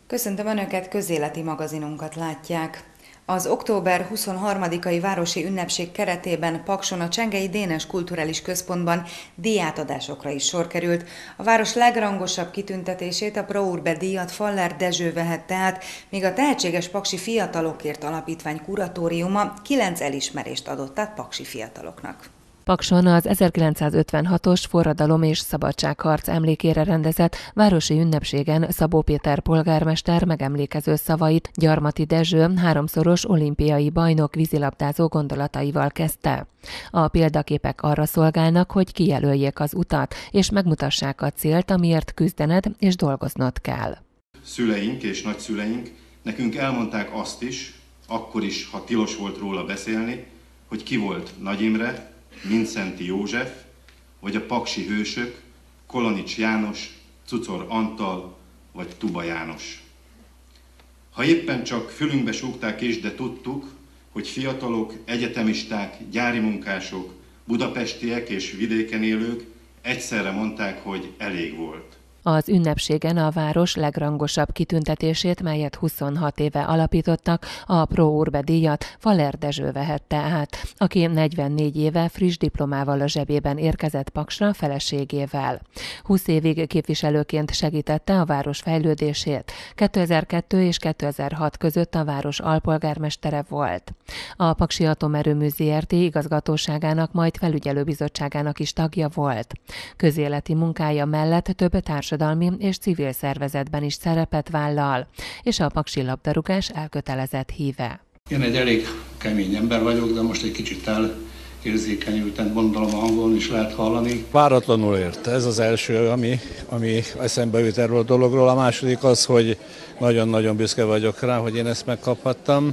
Köszöntöm Önöket, közéleti magazinunkat látják. Az október 23-ai városi ünnepség keretében Pakson a Csengei Dénes Kulturális Központban díjátadásokra is sor került. A város legrangosabb kitüntetését, a Pro Urbe díjat Faller Dezső vehette át, míg a Tehetséges Paksi Fiatalokért Alapítvány kuratóriuma 9 elismerést adott át paksi fiataloknak. Pakson az 1956-os forradalom és szabadságharc emlékére rendezett városi ünnepségen Szabó Péter polgármester megemlékező szavait Gyarmati Dezső 3-szoros olimpiai bajnok vízilabdázó gondolataival kezdte. A példaképek arra szolgálnak, hogy kijelöljék az utat, és megmutassák a célt, amiért küzdened és dolgoznod kell. Szüleink és nagyszüleink nekünk elmondták azt is, akkor is, ha tilos volt róla beszélni, hogy ki volt Nagy Imre, Mindszenty József, vagy a paksi hősök, Kolonics János, Cucor Antal, vagy Tuba János. Ha éppen csak fülünkbe súgták is, de tudtuk, hogy fiatalok, egyetemisták, gyári munkások, budapestiek és vidéken élők egyszerre mondták, hogy elég volt. Az ünnepségen a város legrangosabb kitüntetését, melyet 26 éve alapítottak, a Pro Urbe díjat Faller Dezső vehette át, aki 44 éve friss diplomával a zsebében érkezett Paksra feleségével. 20 évig képviselőként segítette a város fejlődését. 2002 és 2006 között a város alpolgármestere volt. A Paksi Atomerőmű Zrt. Igazgatóságának, majd felügyelőbizottságának is tagja volt. Közéleti munkája mellett több társadalmi és civil szervezetben is szerepet vállal, és a paksi labdarúgás elkötelezett híve. Én egy elég kemény ember vagyok, de most egy kicsit érzékenyülten, gondolom a hangon is lehet hallani. Váratlanul ért. Ez az első, ami eszembe jut erről a dologról. A második az, hogy nagyon-nagyon büszke vagyok rá, hogy én ezt megkaphattam.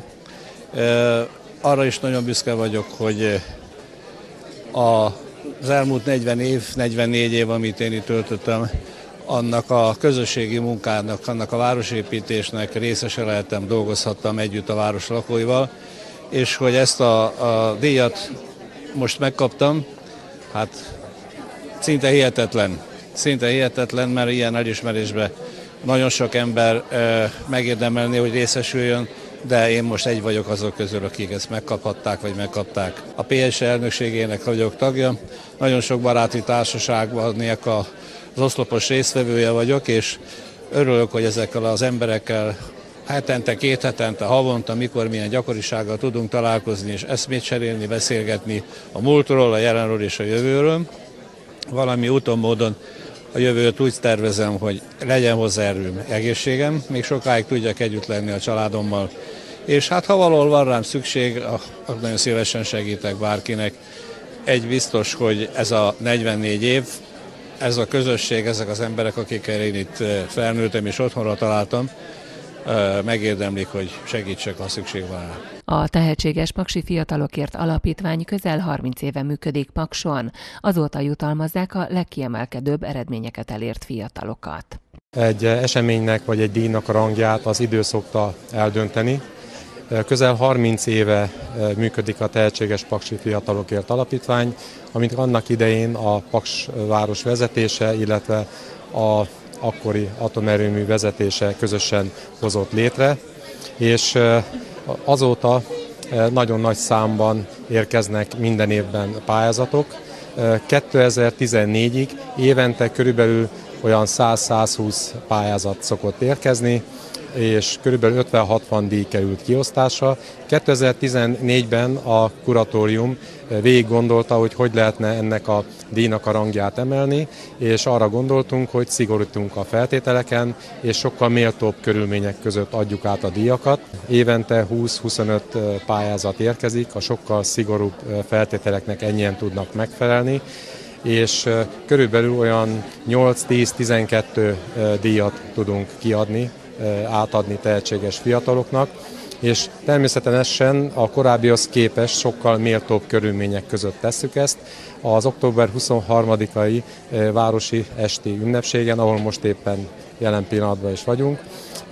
Arra is nagyon büszke vagyok, hogy az elmúlt 44 év, amit én itt töltöttem, annak a közösségi munkának, annak a városépítésnek részese lehettem, dolgozhattam együtt a város lakóival, és hogy ezt a díjat most megkaptam, hát szinte hihetetlen, mert ilyen elismerésben nagyon sok ember megérdemelné, hogy részesüljön, de én most egy vagyok azok közül, akik ezt megkaphatták, vagy megkapták. A PSE elnökségének vagyok tagja, nagyon sok baráti társaságban az oszlopos résztvevője vagyok, és örülök, hogy ezekkel az emberekkel hetente, 2 hetente, havonta, mikor milyen gyakorisággal tudunk találkozni és eszmét cserélni, beszélgetni a múltról, a jelenről és a jövőről. Valami úton, módon a jövőt úgy tervezem, hogy legyen hozzá erőm, egészségem, még sokáig tudjak együtt lenni a családommal. És hát ha valahol van rám szükség, akkor nagyon szívesen segítek bárkinek. Egy biztos, hogy ez a 44 év, ez a közösség, ezek az emberek, akikkel én itt felnőttem és otthonra találtam, megérdemlik, hogy segítsek, ha szükség van rá. A Tehetséges Paksi Fiatalokért Alapítvány közel 30 éve működik Pakson. Azóta jutalmazzák a legkiemelkedőbb eredményeket elért fiatalokat. Egy eseménynek vagy egy díjnak a rangját az idő szokta eldönteni. Közel 30 éve működik a Tehetséges Paksi Fiatalokért Alapítvány, amit annak idején a Paks város vezetése, illetve a akkori atomerőmű vezetése közösen hozott létre, és azóta nagyon nagy számban érkeznek minden évben pályázatok. 2014-ig évente körülbelül olyan 100-120 pályázat szokott érkezni, és körülbelül 50-60 díj került kiosztásra. 2014-ben a kuratórium végig gondolta, hogy lehetne ennek a díjnak a rangját emelni, és arra gondoltunk, hogy szigorítunk a feltételeken, és sokkal méltóbb körülmények között adjuk át a díjakat. Évente 20-25 pályázat érkezik, a sokkal szigorúbb feltételeknek ennyien tudnak megfelelni, és körülbelül olyan 8-10-12 díjat tudunk kiadni, átadni tehetséges fiataloknak, és természetesen a korábbihoz képest sokkal méltóbb körülmények között tesszük ezt. Az október 23-ai városi esti ünnepségen, ahol most éppen jelen pillanatban is vagyunk,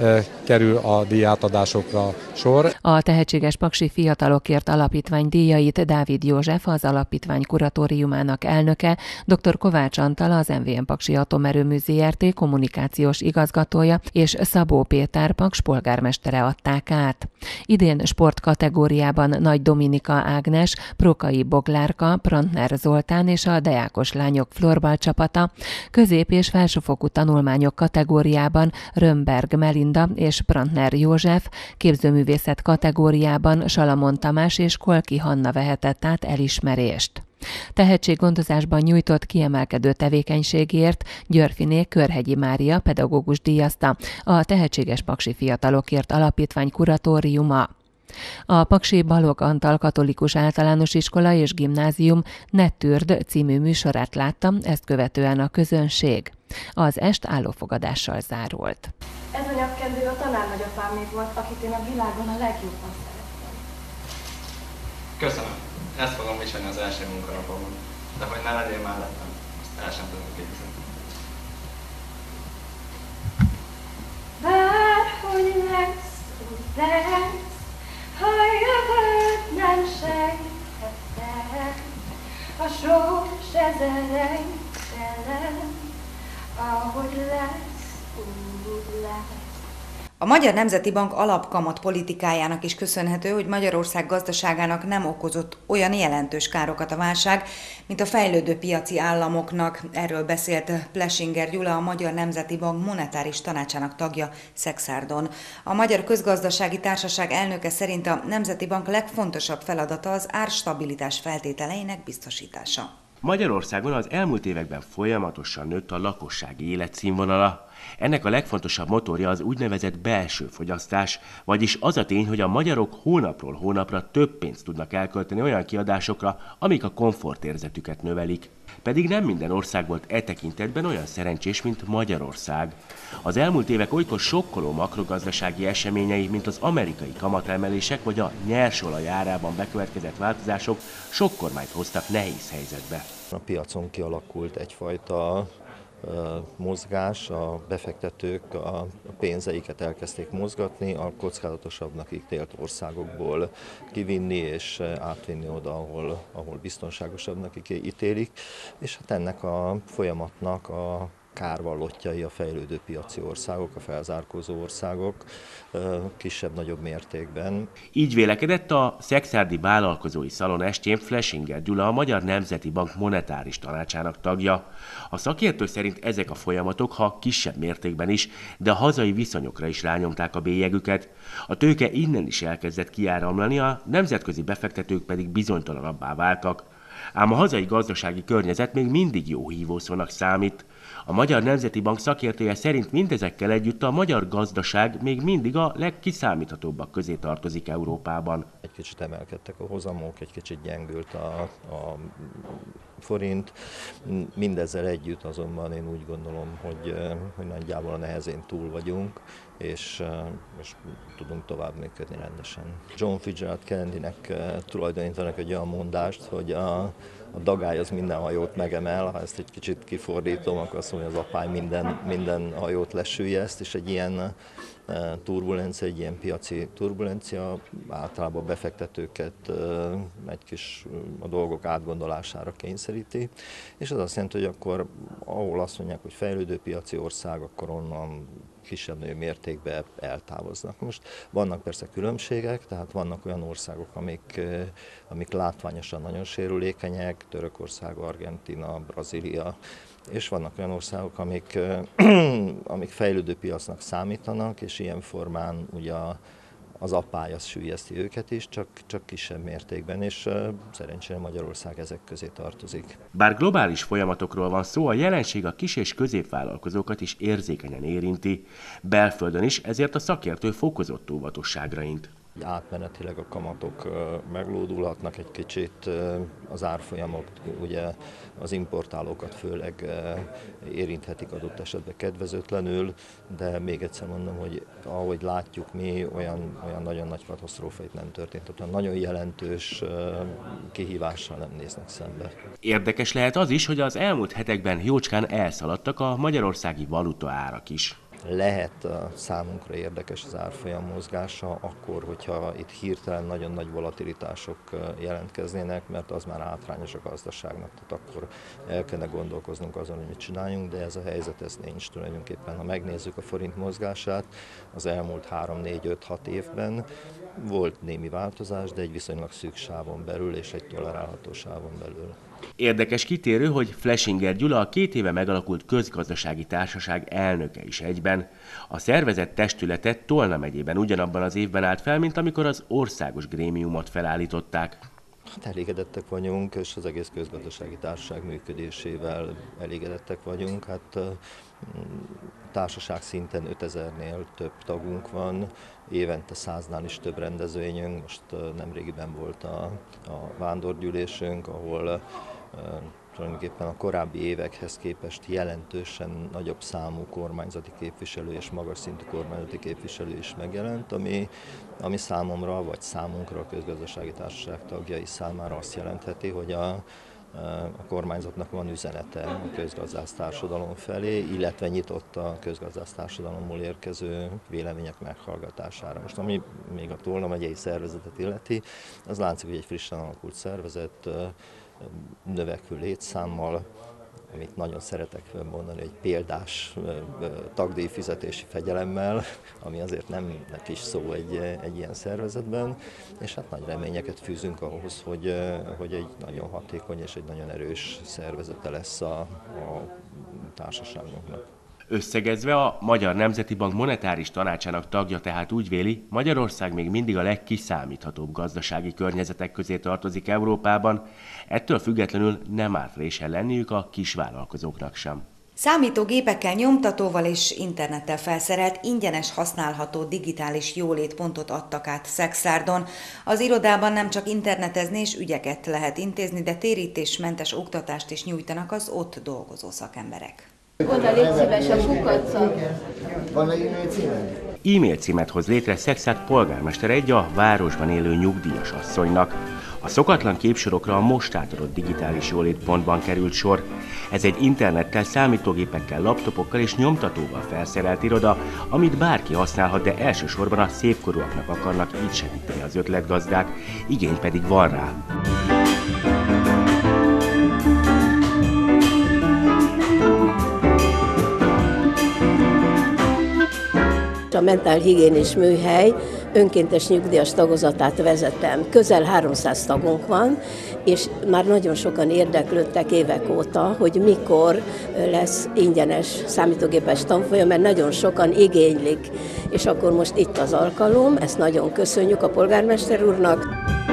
kerül a díjátadásokra sor. A Tehetséges Paksi Fiatalokért Alapítvány díjait Dávid József, az alapítvány kuratóriumának elnöke, dr. Kovács Antal, az MVM Paksi Atomerőmű Zrt. Kommunikációs igazgatója és Szabó Péter Paks polgármestere adták át. Idén sportkategóriában Nagy Dominika Ágnes, Prokai Boglárka, Prantner Zoltán és a Deákos Lányok florball csapata, közép- és felsőfokú tanulmányok kategóriában Römberg Melinda és Prantner József, képzőművészet kategóriában Salamon Tamás és Kolki Hanna vehetett át elismerést. Tehetséggondozásban nyújtott kiemelkedő tevékenységért Györfiné Körhegyi Mária pedagógus díjazta a Tehetséges Paksi Fiatalokért Alapítvány kuratóriuma. A Paksi Balogh Antal Katolikus Általános Iskola és Gimnázium Nettürd című műsorát látta, ezt követően a közönség. Az est állófogadással zárult. Ez a nyakkendő a tanárnagyapámé volt, akit én a világon a legjobban szerettem. Köszönöm. Ezt fogom viselni az első munkanapomon. De hogy ne legyél mellettem, azt el sem tudom képzelni. Bárhogy lesz, úgy lesz, ha jövőt nem sejtheted, a sors ezerejtelen, ahogy lesz, úgy lesz. A Magyar Nemzeti Bank alapkamat politikájának is köszönhető, hogy Magyarország gazdaságának nem okozott olyan jelentős károkat a válság, mint a fejlődő piaci államoknak. Erről beszélt Plesinger Gyula, a Magyar Nemzeti Bank monetáris tanácsának tagja Szekszárdon. A Magyar Közgazdasági Társaság elnöke szerint a Nemzeti Bank legfontosabb feladata az árstabilitás feltételeinek biztosítása. Magyarországon az elmúlt években folyamatosan nőtt a lakossági életszínvonala. Ennek a legfontosabb motorja az úgynevezett belső fogyasztás, vagyis az a tény, hogy a magyarok hónapról hónapra több pénzt tudnak elkölteni olyan kiadásokra, amik a komfortérzetüket növelik. Pedig nem minden ország volt e tekintetben olyan szerencsés, mint Magyarország. Az elmúlt évek olykor sokkoló makrogazdasági eseményei, mint az amerikai kamatemelések vagy a nyersolaj árában bekövetkezett változások sok kormányt hoztak nehéz helyzetbe. A piacon kialakult egyfajta mozgás, a befektetők a pénzeiket elkezdték mozgatni, a kockázatosabbnak ítélt országokból kivinni és átvinni oda, ahol biztonságosabbnak ítélik, és hát ennek a folyamatnak a kárvallottjai a fejlődő piaci országok, a felzárkózó országok kisebb-nagyobb mértékben. Így vélekedett a Szekszárdi Vállalkozói Szalon estjén Plesinger Gyula, a Magyar Nemzeti Bank monetáris tanácsának tagja. A szakértő szerint ezek a folyamatok, ha kisebb mértékben is, de a hazai viszonyokra is rányomták a bélyegüket. A tőke innen is elkezdett kiáramlani, a nemzetközi befektetők pedig bizonytalanabbá váltak. Ám a hazai gazdasági környezet még mindig jó hívószónak számít. A Magyar Nemzeti Bank szakértője szerint mindezekkel együtt a magyar gazdaság még mindig a legkiszámíthatóbbak közé tartozik Európában. Egy kicsit emelkedtek a hozamok, egy kicsit gyengült a forint. Mindezzel együtt azonban én úgy gondolom, hogy nagyjából a nehezén túl vagyunk, és tudunk tovább működni rendesen. John Fitzgerald Kennedynek tulajdonítanak egy olyan mondást, hogy a dagály az minden hajót megemel, ha ezt egy kicsit kifordítom, akkor azt mondja, az apály minden hajót lesüllyeszt, és egy ilyen turbulencia, egy ilyen piaci turbulencia általában a befektetőket egy kis a dolgok átgondolására kényszeríti, és az azt jelenti, hogy akkor ahol azt mondják, hogy fejlődő piaci ország, akkor onnan kisebb-nagyobb mértékben eltávoznak. Most vannak persze különbségek, tehát vannak olyan országok, amik látványosan nagyon sérülékenyek, Törökország, Argentína, Brazília, és vannak olyan országok, amik fejlődő piacnak számítanak, és ilyen formán ugye az apály az süllyeszti őket is, csak kisebb mértékben, és szerencsére Magyarország ezek közé tartozik. Bár globális folyamatokról van szó, a jelenség a kis- és középvállalkozókat is érzékenyen érinti. Belföldön is, ezért a szakértő fokozott óvatosságra int. Átmenetileg a kamatok meglódulhatnak egy kicsit, az árfolyamok ugye az importálókat főleg érinthetik adott esetben kedvezőtlenül, de még egyszer mondom, hogy ahogy látjuk mi, olyan nagyon nagy katasztrófait nem történt, tehát nagyon jelentős kihívással nem néznek szembe. Érdekes lehet az is, hogy az elmúlt hetekben jócskán elszaladtak a magyarországi valuta árak is. Lehet számunkra érdekes az árfolyam mozgása, akkor, hogyha itt hirtelen nagyon nagy volatilitások jelentkeznének, mert az már hátrányos a gazdaságnak, tehát akkor el kellene gondolkoznunk azon, hogy mit csináljunk, de ez a helyzet ez nincs tulajdonképpen. Ha megnézzük a forint mozgását, az elmúlt 3-4-5-6 évben volt némi változás, de egy viszonylag szűk sávon belül és egy tolerálható sávon belül. Érdekes kitérő, hogy Flesinger Gyula a 2 éve megalakult közgazdasági társaság elnöke is egyben. A szervezett testületet Tolna megyében ugyanabban az évben állt fel, mint amikor az országos grémiumot felállították. Hát elégedettek vagyunk, és az egész közgazdasági társaság működésével elégedettek vagyunk. Hát társaság szinten 5000-nél több tagunk van, évente 100-nál is több rendezvényünk. Most nemrégiben volt a vándorgyűlésünk, ahol tulajdonképpen a korábbi évekhez képest jelentősen nagyobb számú kormányzati képviselő és magas szintű kormányzati képviselő is megjelent, ami számomra vagy számunkra a közgazdasági társaság tagjai számára azt jelentheti, hogy a kormányzatnak van üzenete a közgazdász társadalom felé, illetve nyitott a közgazdász társadalomból érkező vélemények meghallgatására. Most ami még a Tolna megyei szervezetet illeti, az látszik, hogy egy frissen alakult szervezet, növekvő létszámmal, amit nagyon szeretek mondani, egy példás tagdíjfizetési fegyelemmel, ami azért nem kis szó egy ilyen szervezetben, és hát nagy reményeket fűzünk ahhoz, hogy egy nagyon hatékony és egy nagyon erős szervezete lesz a társaságunknak. Összegezve a Magyar Nemzeti Bank monetáris tanácsának tagja tehát úgy véli, Magyarország még mindig a legkiszámíthatóbb gazdasági környezetek közé tartozik Európában, ettől függetlenül nem árt résen lenniük a kisvállalkozóknak sem. Számítógépekkel, nyomtatóval és internettel felszerelt, ingyenes használható digitális jólétpontot adtak át Szekszárdon. Az irodában nem csak internetezni és ügyeket lehet intézni, de térítésmentes oktatást is nyújtanak az ott dolgozó szakemberek. Oda légy szíves a kukacot. Van egy e-mail címed? E-mail címet hoz létre Szekszárd polgármester egy a városban élő nyugdíjas asszonynak. A szokatlan képsorokra a most átadott digitális jólétpontban került sor. Ez egy internettel, számítógépekkel, laptopokkal és nyomtatóval felszerelt iroda, amit bárki használhat, de elsősorban a szépkorúaknak akarnak így segíteni az ötletgazdák, igény pedig van rá. A mentálhigiénis műhely önkéntes nyugdíjas tagozatát vezetem. Közel 300 tagunk van, és már nagyon sokan érdeklődtek évek óta, hogy mikor lesz ingyenes számítógépes tanfolyam, mert nagyon sokan igénylik. És akkor most itt az alkalom, ezt nagyon köszönjük a polgármester úrnak.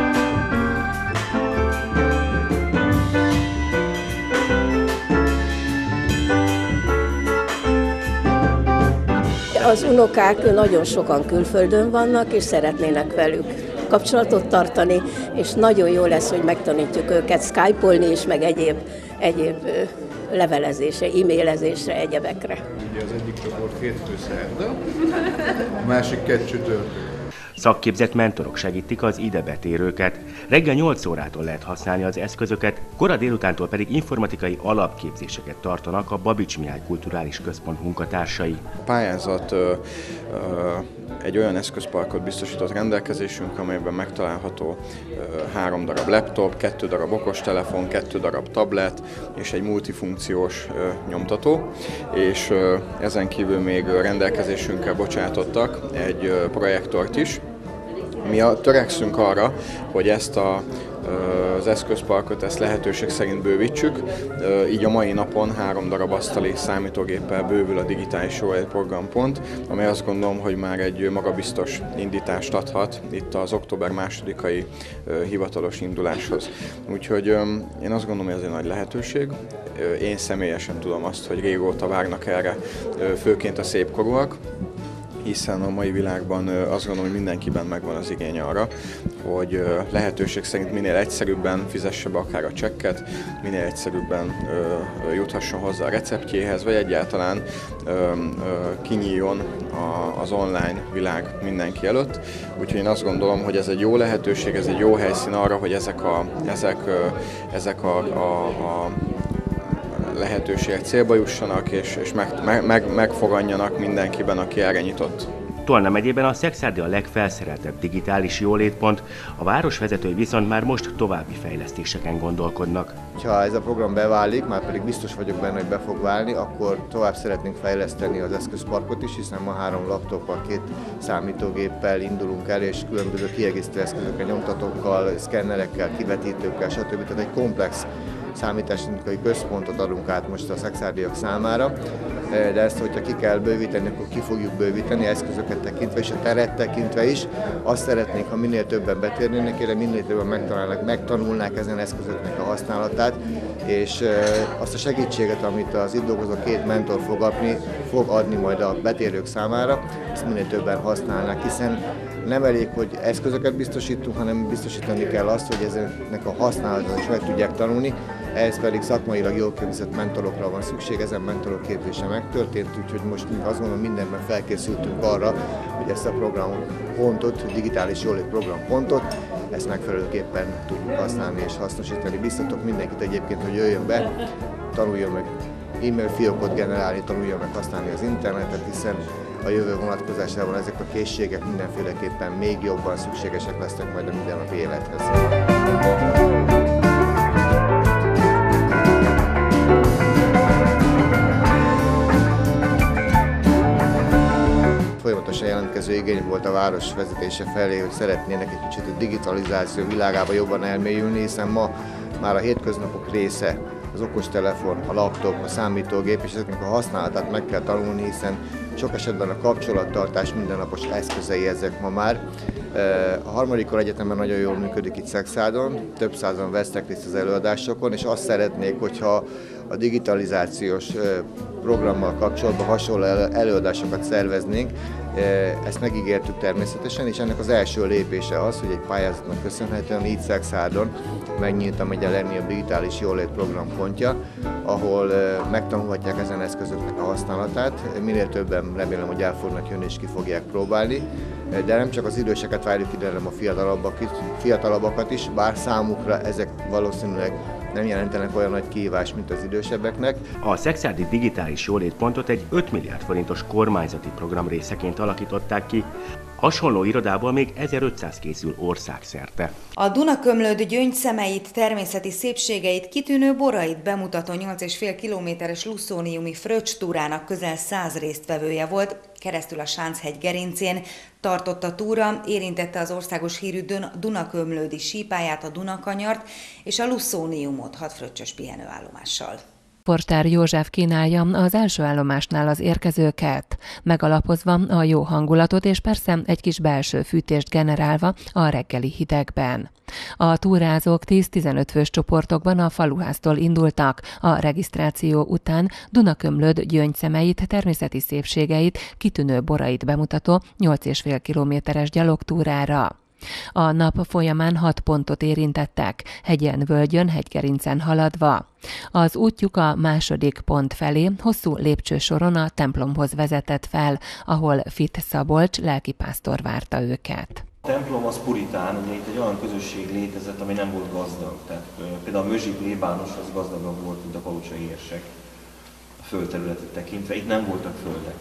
Az unokák nagyon sokan külföldön vannak, és szeretnének velük kapcsolatot tartani, és nagyon jó lesz, hogy megtanítjuk őket skype-olni is, meg egyéb levelezésre, e-mailezésre, egyebekre. Ugye az egyik csoport hétfő szerda, a másik 2 csütörtök. Szakképzett mentorok segítik az idebetérőket. Reggel 8 órától lehet használni az eszközöket, kora délutántól pedig informatikai alapképzéseket tartanak a Babics Mihály Kulturális Központ munkatársai. A pályázat egy olyan eszközparkot biztosított rendelkezésünk, amelyben megtalálható 3 darab laptop, 2 darab okostelefon, 2 darab tablet és egy multifunkciós nyomtató, és ezen kívül még rendelkezésünkre bocsátottak egy projektort is. Mi törekszünk arra, hogy ezt az eszközparkot ezt lehetőség szerint bővítsük, így a mai napon 3 darab asztali számítógéppel bővül a digitális jólétprogrampont, amely azt gondolom, hogy már egy magabiztos indítást adhat itt az október 2-ai hivatalos induláshoz. Úgyhogy én azt gondolom, hogy ez egy nagy lehetőség. Én személyesen tudom azt, hogy régóta várnak erre, főként a szépkorúak, hiszen a mai világban azt gondolom, hogy mindenkiben megvan az igény arra, hogy lehetőség szerint minél egyszerűbben fizesse be akár a csekket, minél egyszerűbben juthasson hozzá a receptjéhez, vagy egyáltalán kinyíljon az online világ mindenki előtt. Úgyhogy én azt gondolom, hogy ez egy jó lehetőség, ez egy jó helyszín arra, hogy ezek a lehetőségek célba jussanak, és megfogadjanak mindenkiben, aki erre nyitott. Tolna megyében a Szekszárdi a legfelszereltebb digitális jólétpont, a városvezetői viszont már most további fejlesztéseken gondolkodnak. Ha ez a program beválik, már pedig biztos vagyok benne, hogy be fog válni, akkor tovább szeretnénk fejleszteni az eszközparkot is, hiszen ma 3 laptoppal, 2 számítógéppel indulunk el, és különböző kiegészítő eszközökkel, nyomtatókkal, szkennerekkel, kivetítőkkel, stb. Tehát egy komplex számítástechnikai központot adunk át most a szekszárdiak számára, de ezt, hogyha ki kell bővíteni, akkor ki fogjuk bővíteni, eszközöket tekintve és a teret tekintve is. Azt szeretnénk, ha minél többen betérnének, erre minél többen megtanulnák ezen eszközöknek a használatát, és azt a segítséget, amit az itt dolgozó 2 mentor fog adni majd a betérők számára, ezt minél többen használnák, hiszen nem elég, hogy eszközöket biztosítunk, hanem biztosítani kell azt, hogy ezeknek a használatát is meg tudják tanulni, ehhez pedig szakmailag jól képzett mentorokra van szükség, ezen mentorok képzése megtörtént, úgyhogy most azt gondolom mindenben felkészültünk arra, hogy ezt a programpontot, digitális jólét programpontot, ezt megfelelőképpen tudjuk használni és hasznosítani. Biztatok mindenkit egyébként, hogy jöjjön be, tanuljon meg e-mail fiókot generálni, tanuljon meg használni az internetet, hiszen a jövő vonatkozásában ezek a készségek mindenféleképpen még jobban szükségesek lesznek majd a mindennapi élethez. Folyamatosan jelentkező igény volt a város vezetése felé, hogy szeretnének egy kicsit a digitalizáció világába jobban elmélyülni, hiszen ma már a hétköznapok része az okostelefon, a laptop, a számítógép, és ezeknek a használatát meg kell tanulni, hiszen sok esetben a kapcsolattartás mindennapos eszközei ezek ma már. A Harmadik Kar Egyetemen nagyon jól működik itt Szekszárdon, több százan vesznek részt az előadásokon, és azt szeretnék, hogyha a digitalizációs programmal kapcsolatban hasonló előadásokat szerveznénk. Ezt megígértük természetesen, és ennek az első lépése az, hogy egy pályázatnak köszönhetően így Szekszárdon megnyílt a megye legnagyobb digitális jólét programpontja, ahol megtanulhatják ezen eszközöknek a használatát. Minél többen remélem, hogy el fognak jönni és ki fogják próbálni. De nem csak az időseket várjuk ide, hanem a fiatalabbakat is, bár számukra ezek valószínűleg nem jelentenek olyan nagy kihívást, mint az idősebbeknek. A szekszárdi digitális jólétpontot egy 5 milliárd forintos kormányzati program részeként alakították ki. Hasonló irodából még 1500 készül országszerte. A Dunakömlőd gyöngyszemeit, természeti szépségeit, kitűnő borait bemutató 8,5 kilométeres luszóniumi fröccs-túrának közel 100 résztvevője volt, keresztül a Sánchegy gerincén tartott a túra, érintette az országos hírű Dunakömlődi sípályát, a Dunakanyart és a Luszóniumot 6 fröccsös pihenőállomással. Portár József kínálja az első állomásnál az érkezőket, megalapozva a jó hangulatot és persze egy kis belső fűtést generálva a reggeli hidegben. A túrázók 10-15 fős csoportokban a faluháztól indultak, a regisztráció után Dunakömlőd gyöngyszemeit, természeti szépségeit, kitűnő borait bemutató 8,5 kilométeres gyalogtúrára. A nap folyamán 6 pontot érintettek, hegyen, völgyön, hegygerincen haladva. Az útjuk a második pont felé hosszú lépcsősoron a templomhoz vezetett fel, ahol Fitt Szabolcs lelkipásztor várta őket. A templom az puritán, ugye itt egy olyan közösség létezett, ami nem volt gazdag. Tehát például a Mözsi plébános az gazdagabb volt, mint a palocsai érsek a földterületet tekintve. Itt nem voltak földek.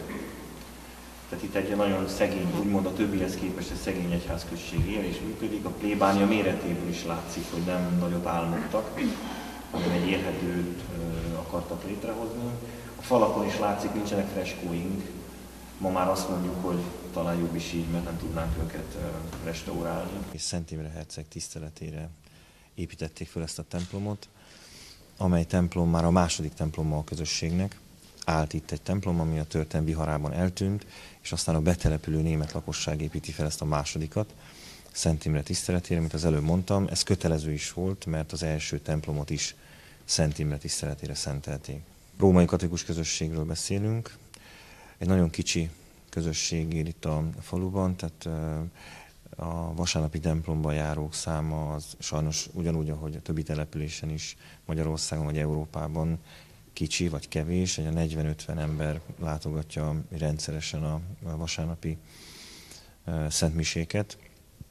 Tehát itt egy nagyon szegény, úgymond a többihez képest egy szegény egyházközség él és működik. A plébánia méretéből is látszik, hogy nem nagyot álmodtak, hanem egy élhetőt akartak létrehozni. A falakon is látszik, nincsenek freskóink. Ma már azt mondjuk, hogy talán jobb is így, mert nem tudnánk őket restaurálni. És Szent Imre herceg tiszteletére építették fel ezt a templomot, amely templom már a második temploma a közösségnek. Állt itt egy templom, ami a történelem viharában eltűnt, és aztán a betelepülő német lakosság építi fel ezt a másodikat, Szent Imre tiszteletére, mint az előbb mondtam. Ez kötelező is volt, mert az első templomot is Szent Imre tiszteletére szentelték. Római katolikus közösségről beszélünk, egy nagyon kicsi közösség él itt a faluban, tehát a vasárnapi templomba járók száma az sajnos ugyanúgy, ahogy a többi településen is Magyarországon vagy Európában kicsi vagy kevés, egy 40-50 ember látogatja rendszeresen a vasárnapi szentmiséket.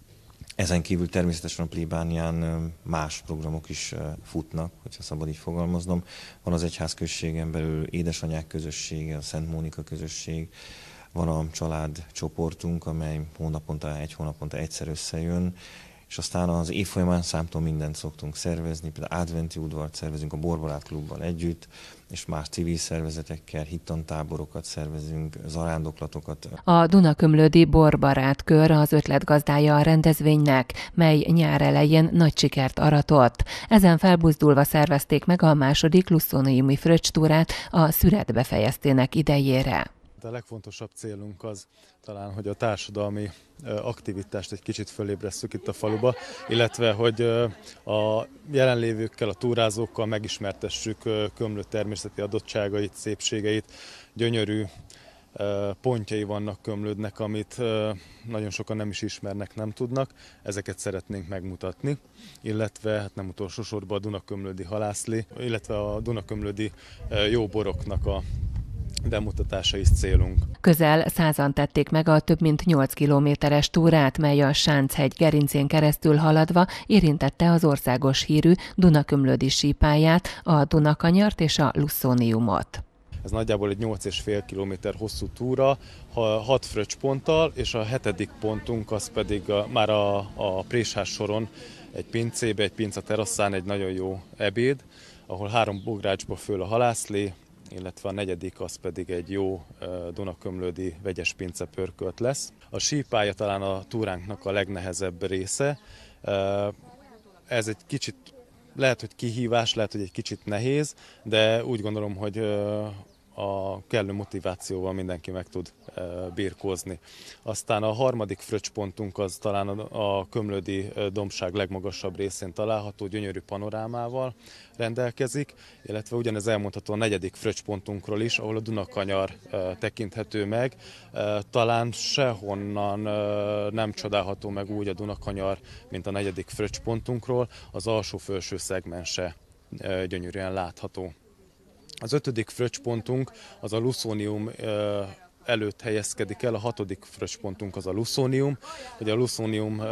Ezen kívül természetesen a plébánián más programok is futnak, hogyha szabad így fogalmaznom. Van az egyházközségen belül édesanyák közössége, a Szent Mónika közösség, van a családcsoportunk, amely egy hónaponta egyszer összejön, és aztán az év folyamán számtalan mindent szoktunk szervezni, például adventi udvart szervezünk a Borbarát klubbal együtt, és más civil szervezetekkel, hittantáborokat szervezünk, zarándoklatokat. A Dunakömlődi Borbarát kör az ötletgazdája a rendezvénynek, mely nyár elején nagy sikert aratott. Ezen felbuzdulva szervezték meg a második luszóniumi fröccstúrát a szüret befejeztének idejére. A legfontosabb célunk az talán, hogy a társadalmi aktivitást egy kicsit fölébresszük itt a faluba, illetve hogy a jelenlévőkkel, a túrázókkal megismertessük Kömlő természeti adottságait, szépségeit. Gyönyörű pontjai vannak Kömlődnek, amit nagyon sokan nem is ismernek, nem tudnak. Ezeket szeretnénk megmutatni, illetve hát nem utolsó sorban a Dunakömlődi halászlé, illetve a Dunakömlődi jó boroknak a bemutatása is célunk. Közel 100-an tették meg a több mint 8 kilométeres túrát, mely a Sánchegyi gerincén keresztül haladva érintette az országos hírű Dunakömlődi sípályát, a Dunakanyart és a Luszóniumot. Ez nagyjából egy 8,5 kilométer hosszú túra, 6 fröccsponttal, és a 7. pontunk az pedig már a Présház soron egy pincébe, egy pinca terasszán egy nagyon jó ebéd, ahol 3 bográcsba föl a halászlé, illetve a 4. az pedig egy jó dunakömlődi vegyes pince pörkölt lesz. A sípálya talán a túránknak a legnehezebb része. Ez egy kicsit, lehet, hogy kihívás, lehet, hogy egy kicsit nehéz, de úgy gondolom, hogy a kellő motivációval mindenki meg tud birkózni. Aztán a 3. fröccspontunk az talán a Kömlődi dombság legmagasabb részén található, gyönyörű panorámával rendelkezik, illetve ugyanez elmondható a 4. fröccspontunkról is, ahol a Dunakanyar tekinthető meg. Talán sehonnan nem csodálható meg úgy a Dunakanyar, mint a 4. fröccspontunkról, az alsó-felső szegmense gyönyörűen látható. Az 5. fröccspontunk az a Luszónium előtt helyezkedik el, a 6. fröccspontunk az a Luszónium, hogy a Luszónium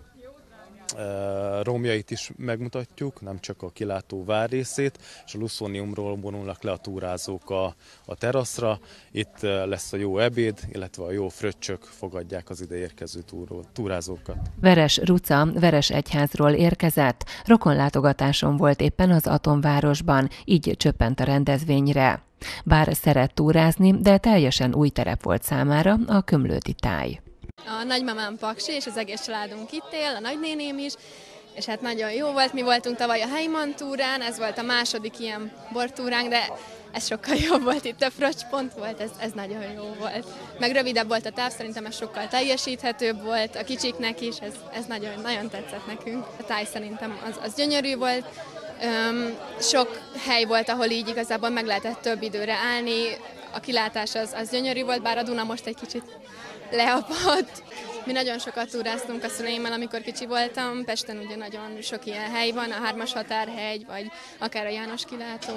romjait is megmutatjuk, nem csak a kilátó várrészét, és a Luszóniumról vonulnak le a túrázók a teraszra. Itt lesz a jó ebéd, illetve a jó fröccsök fogadják az ide érkező túrázókat. Veres Ruca Veresegyházról érkezett, rokonlátogatáson volt éppen az Atomvárosban, így csöppent a rendezvényre. Bár szeret túrázni, de teljesen új terep volt számára a kömlődi táj. A nagymamám paksi, és az egész családunk itt él, a nagynéném is, és hát nagyon jó volt. Mi voltunk tavaly a Heiman túrán, ez volt a második ilyen bortúránk, de ez sokkal jobb volt, itt a fröccspont volt, ez nagyon jó volt. Meg rövidebb volt a táv, szerintem ez sokkal teljesíthetőbb volt, a kicsiknek is, ez nagyon, nagyon tetszett nekünk. A táj szerintem az gyönyörű volt, sok hely volt, ahol így igazából meg lehetett több időre állni, a kilátás az gyönyörű volt, bár a Duna most egy kicsit leapadt. Mi nagyon sokat túráztunk a szüleimmel, amikor kicsi voltam. Pesten ugye nagyon sok ilyen hely van, a 3-as határhegy, vagy akár a János kilátó.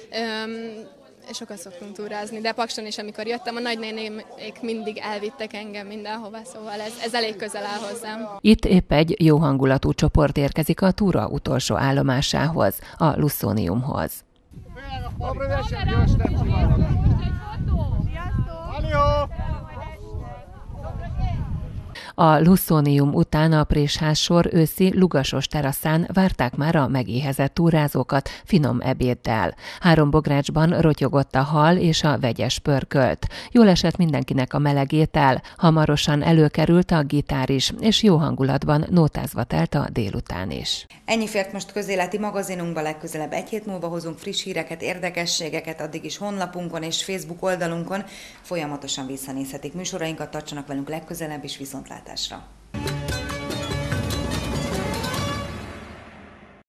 Sokat szoktunk túrázni, de Pakson is, amikor jöttem, a nagynénémék mindig elvittek engem mindenhova, szóval ez elég közel áll hozzám. Itt épp egy jó hangulatú csoport érkezik a túra utolsó állomásához, a Luszóniumhoz. A Luszónium után a Présház sor őszi lugasos teraszán várták már a megéhezett túrázókat finom ebéddel. 3 bográcsban rotyogott a hal és a vegyes pörkölt. Jól esett mindenkinek a meleg étel, hamarosan előkerült a gitár is, és jó hangulatban nótázva telt a délután is. Ennyi fért most közéleti magazinunkba, legközelebb egy hét múlva hozunk friss híreket, érdekességeket, addig is honlapunkon és Facebook oldalunkon folyamatosan visszanézhetik műsorainkat, tartsanak velünk legközelebb is, viszontlátásra!